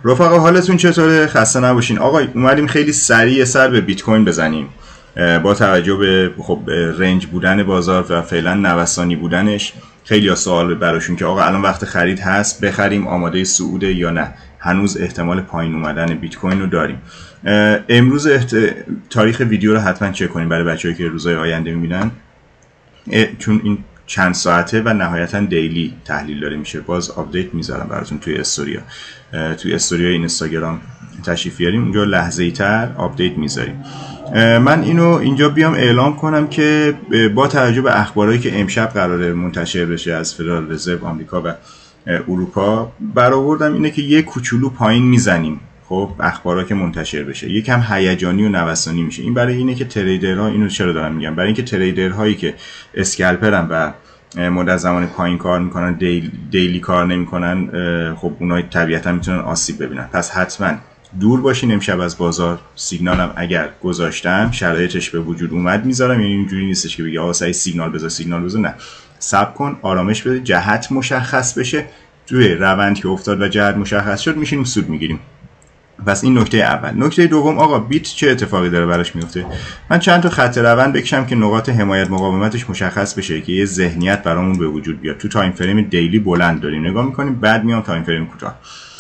رفقا حالتون چطوره؟ خسته نباشین. آقا اومدیم خیلی سریع سر به بیت کوین بزنیم با توجه به رنج بودن بازار و فعلا نوسانی بودنش. خیلی ها سوال براشون که آقا الان وقت خرید هست، بخریم، آماده صعوده یا نه؟ هنوز احتمال پایین اومدن بیت کوین رو داریم. امروز تاریخ ویدیو رو حتما چک کنیم برای بچه‌ای که روزهای آینده میبینن، چون این چند ساعته و نهایتا دیلی تحلیل داره میشه. باز آپدیت میذارم براتون توی استوریا، توی استوریا اینستاگرام تشریف بیاریم، اونجا لحظه‌ای تر آپدیت میذاریم. من اینو اینجا بیام اعلام کنم که با توجه به اخبارهایی که امشب قراره منتشر بشه از فدرال رزرو آمریکا و اروپا، برآوردم اینه که یک کوچولو پایین میزنیم. خب اخبارا که منتشر بشه یکم هیجانی و نوسانی میشه. این برای اینه که تریدرها، اینو چرا دارم میگم، برای اینکه تریدرهایی که اسکلپرن و مدت زمان پایین کار میکنن، دیلی کار نمیکنن، خب اونها طبیعتا میتونن آسیب ببینن. پس حتما دور باشین امشب از بازار. سیگنالم اگر گذاشتم شرایطش به وجود اومد میذارم، یعنی اینجوری نیستش که بگی آقا سعی سیگنال بذار، نه، صبر کن، آرامش بده، جهت مشخص بشه. توی روند که افتاد و جهت مشخص شد میشینیم سود میگیریم. پس این نکته اول. نکته دوم، آقا بیت چه اتفاقی داره براش میفته؟ من چند تا خط روند بکشم که نقاط حمایت مقاومتش مشخص بشه، که یه ذهنیت برامون به وجود بیاد. تو تایم فریم دیلی بلند داریم نگاه میکنیم، بعد میام تایم فریم کوتاه.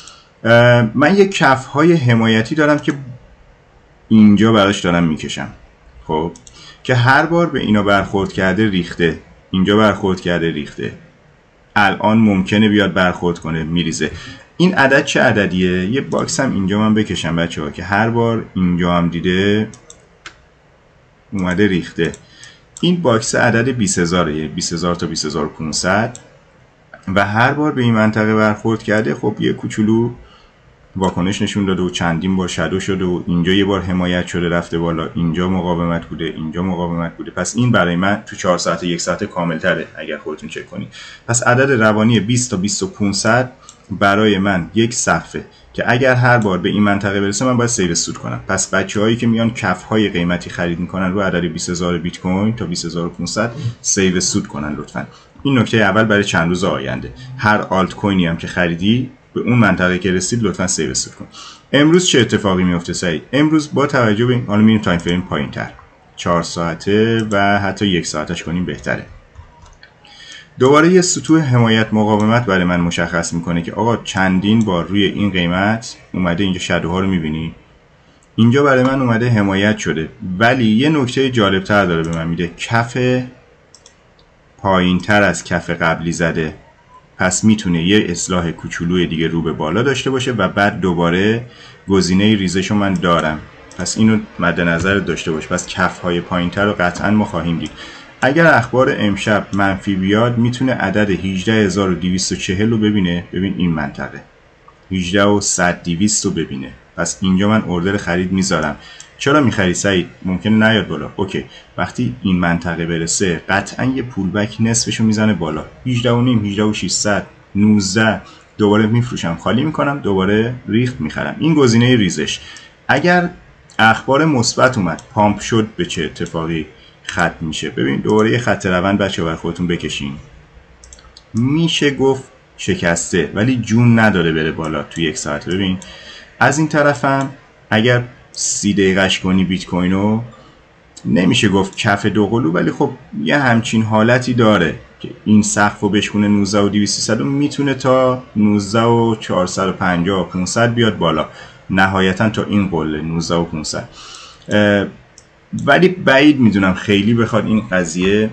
من یه کف های حمایتی دارم که اینجا براش دارم میکشم، خب که هر بار به اینا برخورد کرده ریخته، اینجا برخورد کرده ریخته، الان ممکنه بیاد برخورد کنه میریزه. این عدد چه عددیه؟ یه باکس هم اینجا من بکشم بچه ها که هر بار اینجا هم دیده اومده ریخته. این باکس عدد 20000، 20000 تا 20500 و هر بار به این منطقه برخورد کرده خب یه کوچولو واکنش نشون داده و چندین بار شادو شده و اینجا یه بار حمایت شده رفته بالا، اینجا مقاومت بوده، اینجا مقاومت بوده. پس این برای من تو 4 ساعت 1 ساعت کامل تره اگر خودتون چک کنید. پس عدد روانی 20 تا 20500 برای من یک صفحه که اگر هر بار به این منطقه برسه من باید سیو سود کنم. پس بچه‌هایی که میان کف های قیمتی خرید میکنن رو عدد 20000 بیت کوین تا 20500 سیو سود کنن لطفا. این نکته اول برای چند روز آینده. هر آلت کوینی هم که خریدی به اون منطقه که رسید لطفا سیو سود کن. امروز چه اتفاقی میفته سعید؟ امروز با توجه به این حالا میریم تایم فریم پایین‌تر، 4 ساعته و حتی 1 ساعتش کنیم بهتره. دوباره یه سطوح حمایت مقاومت برای من مشخص میکنه که آقا چندین بار روی این قیمت اومده، اینجا شادوها رو میبینی، اینجا برای من اومده حمایت شده. ولی یه نکته جالب تر داره به من میده، کف پایین تر از کف قبلی زده. پس میتونه یه اصلاح کوچولوی دیگه رو به بالا داشته باشه و بعد دوباره گزینه ریزش رو من دارم. پس اینو مد نظر داشته باش. پس کف های پایین تر رو قطعا ما خواهیم دید. اگر اخبار امشب منفی بیاد میتونه عدد 18240 رو ببینه. ببین این منطقه 18100 رو ببینه. پس اینجا من اوردر خرید میذارم. چرا میخری سعید؟ ممکنه نیاد بالا. اوکی، وقتی این منطقه برسه قطعا یه پول بک نصفشو میزنه بالا، 18500 18600 19 دوباره میفروشم، خالی میکنم، دوباره ریخت میخرم. این گزینه ریزش. اگر اخبار مثبت اومد، پامپ شد، به چه اتفاقی خط میشه؟ ببین دوباره یه خط روند بچه بر خودتون بکشین. میشه گفت شکسته ولی جون نداره بره بالا تو 1 ساعت. ببین از این طرفم اگر 30 دقیقهش کنی بیت کوین رو، نمیشه گفت کف دوقلو، ولی خب یه همچین حالتی داره که این سقف رو بشکونه 19200 میتونه تا 19450 500 بیاد بالا، نهایتا تا این قله 19500. ولی بعید میدونم خیلی بخواد این قضیه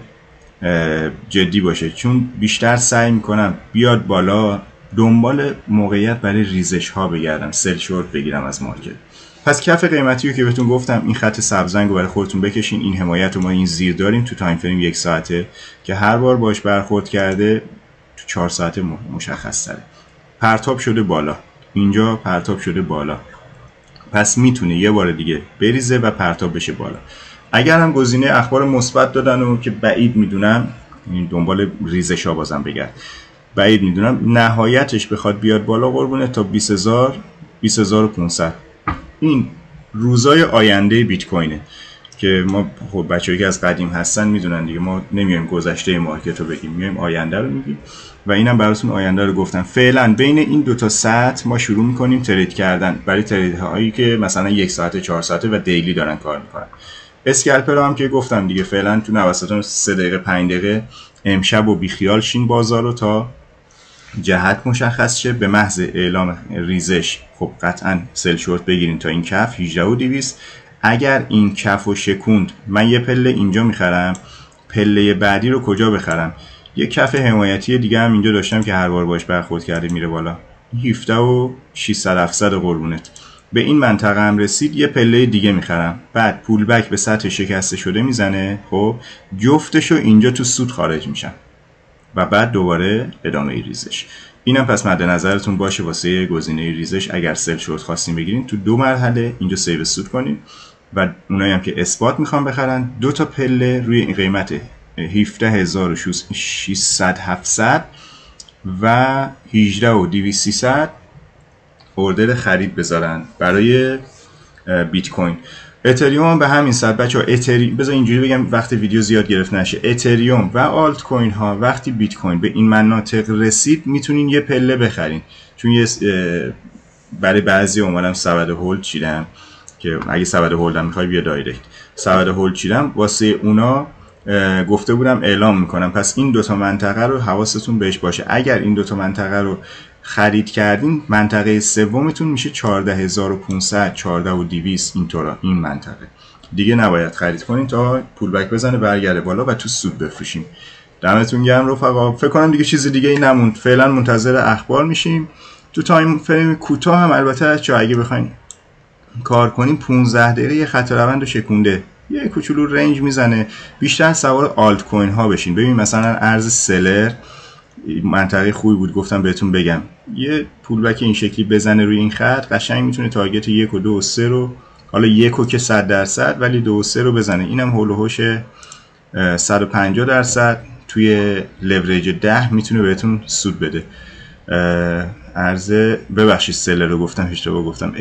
جدی باشه، چون بیشتر سعی میکنم بیاد بالا، دنبال موقعیت برای ریزش ها بگردم، سل شورت بگیرم از مارکت. پس کف قیمتی رو که بهتون گفتم، این خط سبزنگ رو برای خودتون بکشین. این حمایت رو ما این زیر داریم تو تایم فریم 1 ساعته که هر بار باش برخورد کرده تو 4 ساعته مشخص تره. پرتاب شده بالا، اینجا پرتاب شده بالا، پس میتونه یه بار دیگه بریزه و پرتاب بشه بالا. اگر هم گزینه اخبار مثبت دادن و که بعید میدونم، این دنبال ریزش ها بازم بگرد، بعید میدونم نهایتش بخواد بیاد بالا قربونه تا 20000 20500. این روزای آینده بیت کوینه که ما خب بچه‌ای که از قدیم هستن میدونن دیگه، ما نمیایم گذشته مارکت رو بگیم، میایم آینده رو میگیم و اینم براتون آینده رو گفتم. فعلا بین این دو تا سطح ما شروع میکنیم ترید کردن برای ترید هایی که مثلا 1 ساعت 4 ساعته و دیلی دارن کار میکنن. اسکلپر هم که گفتم دیگه فعلا تو نوسط 3 دقیقه 5 دقیقه امشب و بیخیال شین بازار رو تا جهت مشخص شه. به محض اعلام ریزش خب قطعا سل شورت بگیرین تا این کف 18200. اگر این کف و شکوند من یه پله اینجا میخرم، پله بعدی رو کجا بخرم؟ یه کف حمایتی دیگه هم اینجا داشتم که هر بار باش برخورد کرده میره بالا، 17 و 600 700 قربونت. به این منطقه هم رسید یه پله دیگه میخرم، بعد پول بک به سطح شکسته شده میزنه، خب جفتشو اینجا تو سود خارج میشن و بعد دوباره ادامه ریزش. اینم پس مد نظرتون باشه واسه گزینه ریزش. اگر سل شورت خواستین بگیرین تو 2 مرحله اینجا سیو سود کنین و اونایی هم که اثبات میخوان بخرن 2 تا پله روی این قیمت 17600 700 و 18200 اوردر خرید بذارن برای بیت کوین. اتریوم هم به همین صورت بچه‌ها. بذار اینجوری بگم وقتی ویدیو زیاد گرفت نشه، اتریوم و آلت کوین ها وقتی بیت کوین به این مناطق رسید میتونین یه پله بخرین، چون یه برای بعضی اومدم سبد هولد چیدم که اگه سبد هولدم میخوای بیا دایرکت، سبد هولد چیدم واسه اونا گفته بودم اعلام میکنم. پس این 2 تا منطقه رو حواستون بهش باشه. اگر این 2 تا منطقه رو خرید کردین منطقه سومتون میشه 14500 14200 اینطورا. این منطقه دیگه نباید خرید کنین تا پول بک بزنه برگرده بالا و تو سود بفروشیم. دمتون گرم رفقا. فکر کنم دیگه چیز دیگه ای نموند. فعلا منتظر اخبار میشیم. تو تایم فریم کوتاه هم البته چه اگه بخواین کار کنیم 15 دقیقه یه خط روند شکونده یه کوچولو رنج میزنه. بیشتر سوار آلت کوین ها بشین. ببین مثلا ارز سلر منطقه خوبی بود گفتم بهتون بگم، یه پول بک این شکلی بزنه روی این خط قشنگ میتونه تارگت 1 و 2 و 3 رو، حالا 1 که 100% ولی 2 و 3 رو بزنه. اینم هول و هوش 150% توی لورج 10 میتونه بهتون سود بده. ارز ببخشید سلر رو گفتم اشتباه گفتم،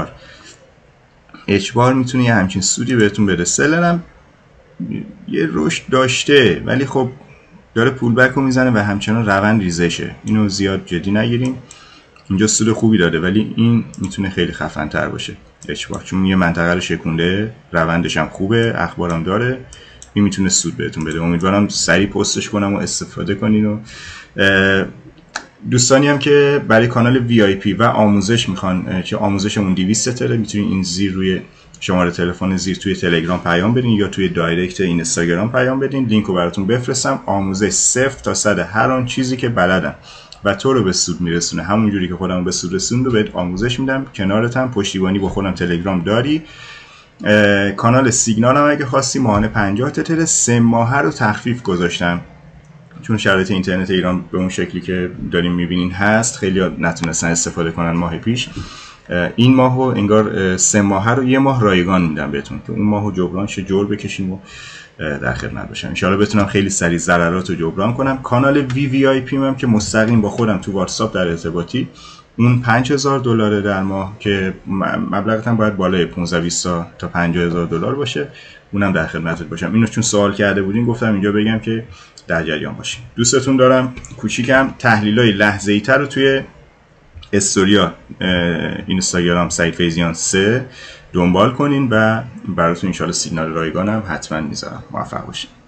اچ بار میتونه یه همچین سودی بهتون بده. سلر هم یه رشد داشته ولی خب داره پول بک رو میزنه و همچنان روند ریزشه، اینو زیاد جدی نگیریم. اینجا سود خوبی داده ولی این میتونه خیلی خفن تر باشه اشباه، چون یه منطقه رو شکونده، روندش هم خوبه، اخبارم داره، این میتونه سود بهتون بده. امیدوارم سریع پستش کنم و استفاده کنین. و دوستانی هم که برای کانال VIP و آموزش میخوان که آموزشمون 200 تره، میتونین این زیر روی شماره تلفن زیر توی تلگرام پیام بدین یا توی دایرکت اینستاگرام پیام بدین، لینک رو براتون بفرستم. آموزش 0 تا 100 هر آن چیزی که بلدم و تو رو به سود میرسونه، همون جوری که خودم به سود رسوند رو بهت آموزش میدم. کنارت هم پشتیبانی با خودم تلگرام داری. کانال سیگنال هم اگه خواستی ماهانه 50 تتر 3 ماهه رو تخفیف گذاشتم، چون شرایط اینترنت ایران به اون شکلی که داریم میبینین هست، خیلی نتونستن استفاده کنن ماه پیش. این ماهو انگار 3 ماهه رو 1 ماه رایگان میدم بهتون که اون ماهو جبران شه، جور بکشیم و در خدمت باشم. ان شاءالله بتونم خیلی سریع ضررات رو جبران کنم. کانال VVIP هم که مستقیم با خودم تو واتساپ در ارتباطی، اون $5000 در ماه که مبلغت هم باید بالای 15-20 تا $50000 باشه، اونم در خدمتت باشم. اینو چون سوال کرده بودین گفتم اینجا بگم که در جریان باشین. دوستتون دارم. کوچیکم تحلیلای لحظه‌ای تر رو توی استوریا اینستاگرام سعید فیضیان 3 دنبال کنین و براتون ان شاءالله سیگنال رایگانم حتما میذارم. موفق باشین.